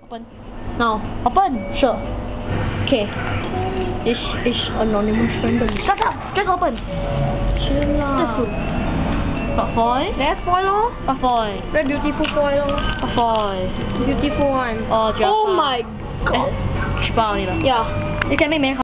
Open. Now. Open. Sure. Okay. This is anonymous friendly. Shut up. Just open. Chill lah. Got foil? There's foil lor. Got foil. Very beautiful foil lor. Got foil. Beautiful one. Oh, oh my god. 10包 only lah. Yeah. You can make many